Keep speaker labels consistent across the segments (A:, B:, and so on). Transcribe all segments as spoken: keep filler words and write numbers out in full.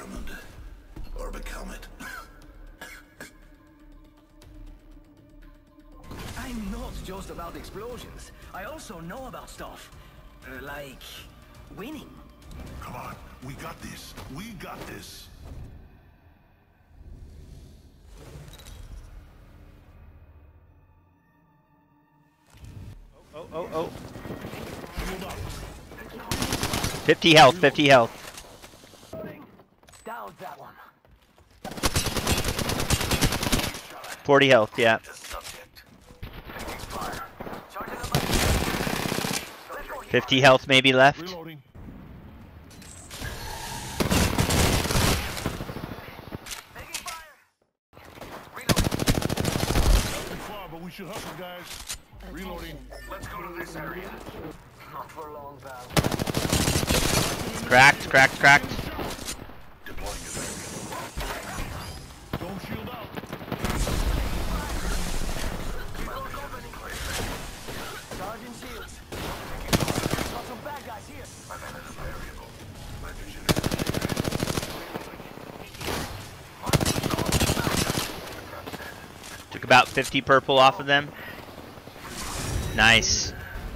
A: diamond. Or become it.
B: I'm not just about explosions. I also know about stuff. Uh, like... winning.
A: Come on, we got this. We got this.
C: Oh, oh, oh.
D: fifty health, fifty health.
B: Down that one.
D: forty health, yeah. fifty health maybe left.
A: Reloading. But we should hustle, guys. Reloading. Let's go to this area.
B: Not for long, Val.
D: Cracked, cracked, cracked.
A: Deploying a variable. Don't shield out.
B: Sergeant Shields. Got some bad guys here.
A: I've added a variable. My vision is...
D: Took about fifty purple off of them. Nice.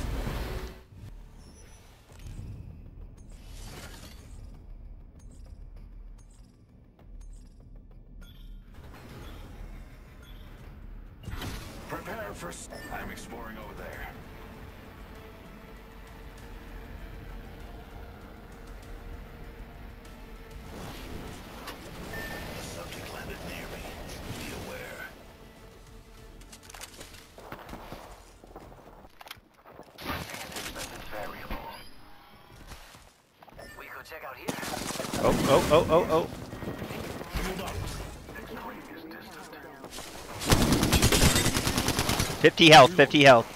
A: Prepare for... I'm exploring over there. A subject landed near me. Be aware. Variable.
B: We could check out here.
D: Oh, oh, oh, oh, oh.
A: Shield up. Next ring is distant.
D: fifty health, fifty health.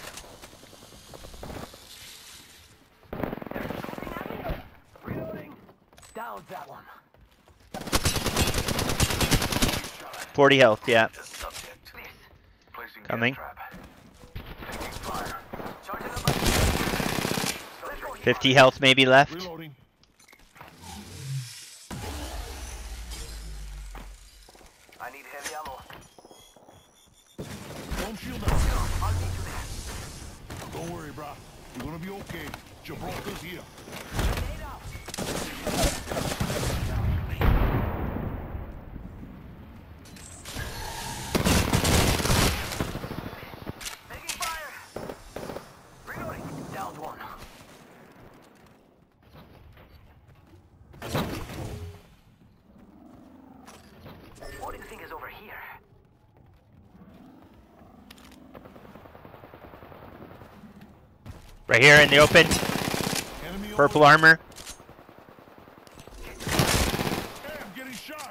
B: Reloading. Down that one.
D: forty health, yeah.
A: The subject. Placing
D: Coming.
A: gas trap. Taking fire.
B: Charging up my...
D: fifty health maybe left.
A: Reloading.
B: I need heavy ammo.
A: Don't shield out.
B: I'll meet you there.
A: Don't worry, brah. You're gonna be okay. Gibraltar's here.
B: Grenade out. Taking fire. Reloading. Downed one. What do you think is over here?
D: Right here in the open.
A: Enemy
D: Purple armor.
A: Hey, I'm getting shot.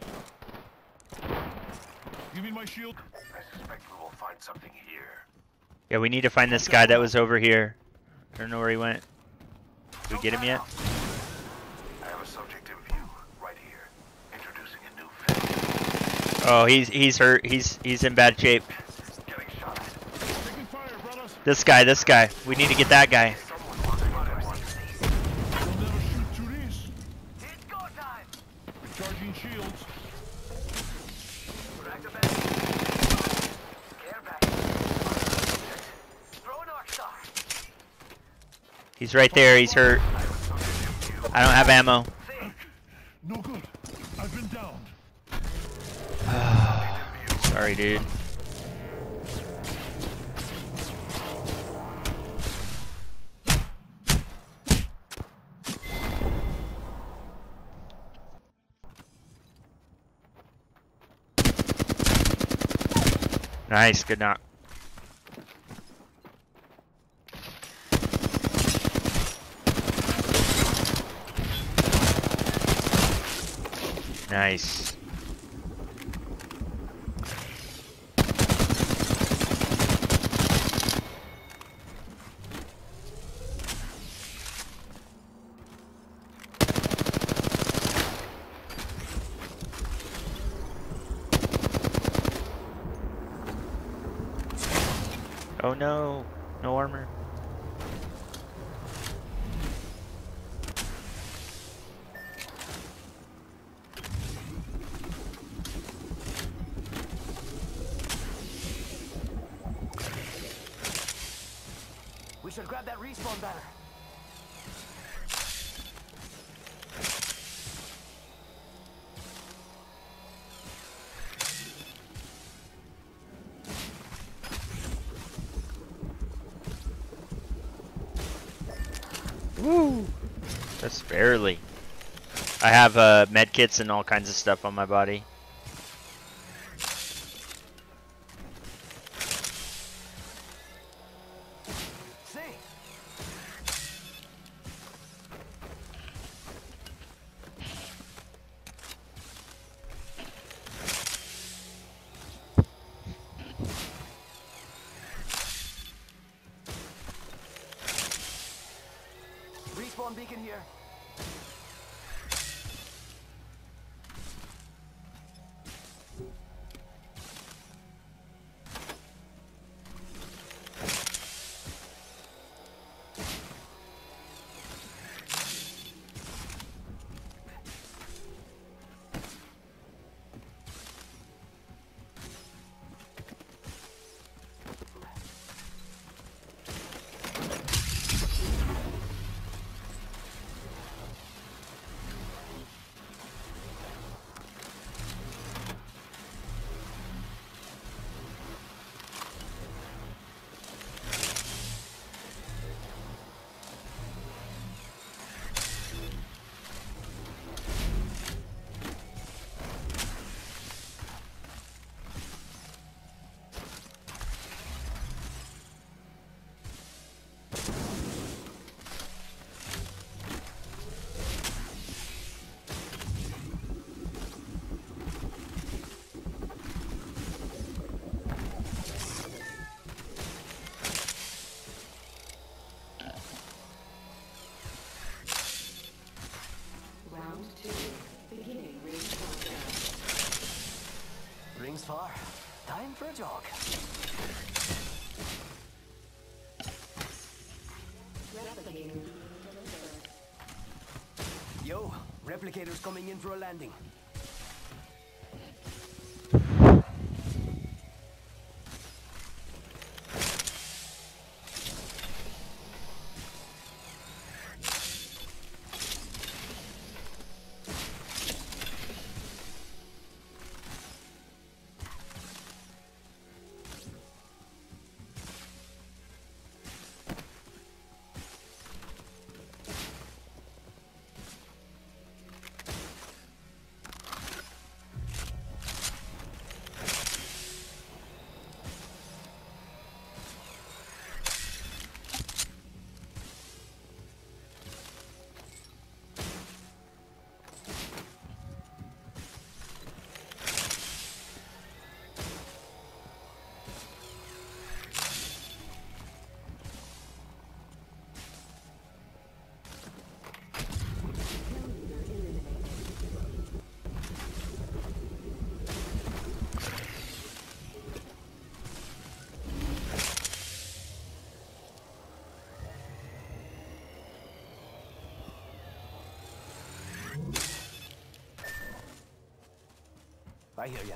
A: Give me my shield. I suspect we will find something here.
D: Yeah, we need to find this guy that was over here. I don't know where he went. Did we get him yet?
A: I have a subject in view right here. Introducing a new face.
D: Oh, he's he's hurt. He's he's in bad shape.
A: Getting shot. Taking fire, brothers.
D: This guy, this guy. We need to get that guy.
A: Someone wants to get one. We'll never shoot through these.
B: It's go time.
A: Recharging shields.
B: Care package. Throw an arc star.
D: He's right there. He's hurt. I don't have ammo.
A: No good. I've been downed.
D: Sorry, dude. Nice, good knock. Nice. Oh no, no armor.
B: should grab that respawn banner.
D: Woo! Just barely. I have uh, med kits and all kinds of stuff on my body.
B: Respawn beacon here. Rings far. Time for a jog. Yo, replicators coming in for a landing. I hear ya.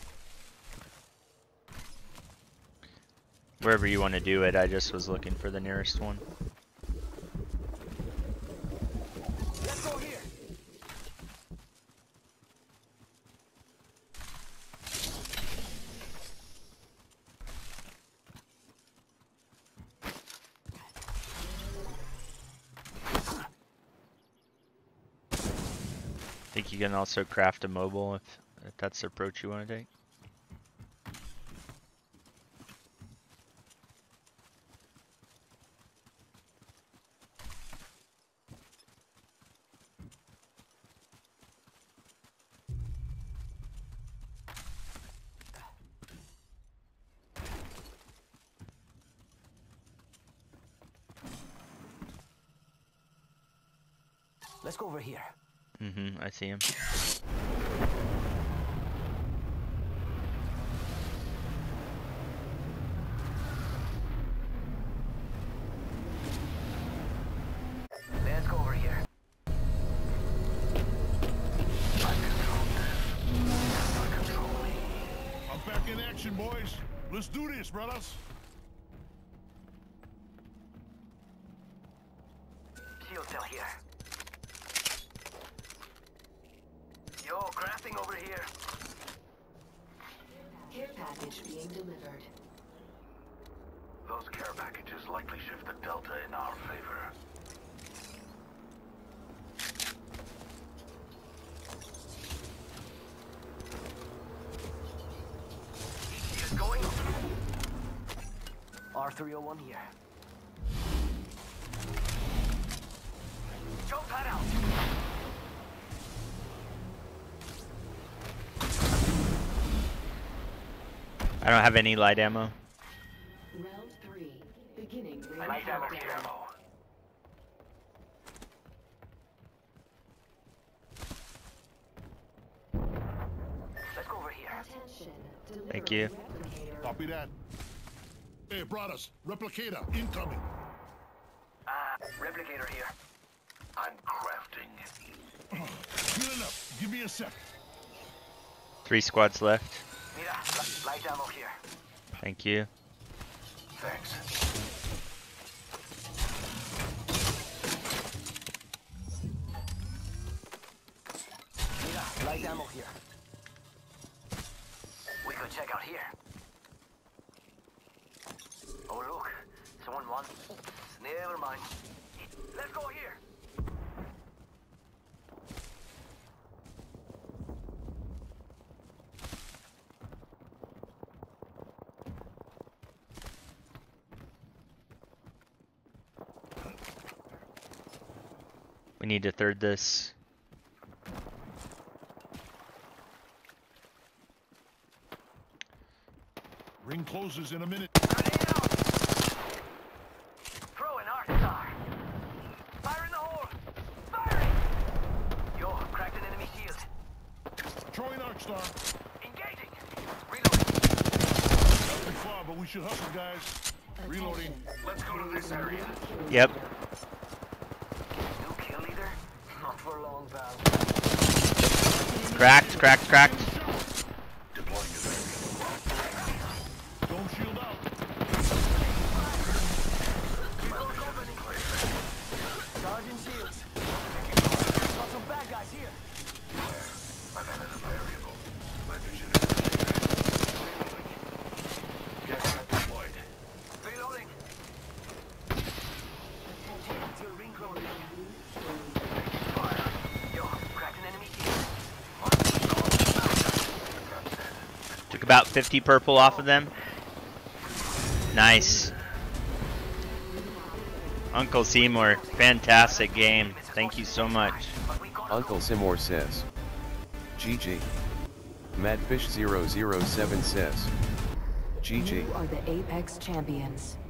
D: Wherever you want to do it, I just was looking for the nearest one.
B: Let's go here.
D: I think you can also craft a mobile if, if that's the approach you want to take.
B: Let's go over here.
D: Mm-hmm, I see him.
B: Let's go over here.
A: I control this. I control me.
C: I'm back in action, boys. Let's do this, brothers. package being delivered.
A: Those care packages likely shift the delta in our favor.
B: He's going. R three oh one here. Jump that out.
D: I don't have any light ammo.
C: Round three, beginning ring
A: I need ammo.
C: countdown.
A: ammo.
B: Let's go over here.
C: Attention,
D: Thank
C: delivery
D: you.
C: replicator.
E: Copy that. Hey, Brothers, replicator incoming.
B: Ah, replicator here.
A: I'm crafting.
E: Healing up. Give me a sec.
D: Three squads left.
B: Mira, li- light ammo here.
D: Thank you.
A: Thanks.
B: Mira, light ammo here. We could check out here. Oh look, someone wants. Never mind. Let's go here.
D: We need to third this.
E: Ring closes in a minute.
B: Grenade out! Throw an arc star. Fire in the hole. Firing! Yo, cracked an enemy shield.
E: Throwing arc star.
B: Engaging. Reloading.
E: Too far, but we should hustle, guys. Reloading.
A: Let's go to this area.
D: Yep.
B: New kill leader? Not for long, pal.
D: Cracked, cracked, cracked.
A: Deploying the variable.
E: Don't shield out.
B: Sergeant Shields. Got some bad guys here.
A: I've added a variable. My vision is reloading. Gas deployed.
B: Reloading. Your ring closing.
A: Fire.
B: Yo, cracked an enemy shield.
D: Took about fifty purple off of them. Nice. Uncle Seymour, fantastic game. Thank you so much.
F: Uncle Seymour says. G G. Madfish zero zero seven says. G G.
C: You are the Apex champions.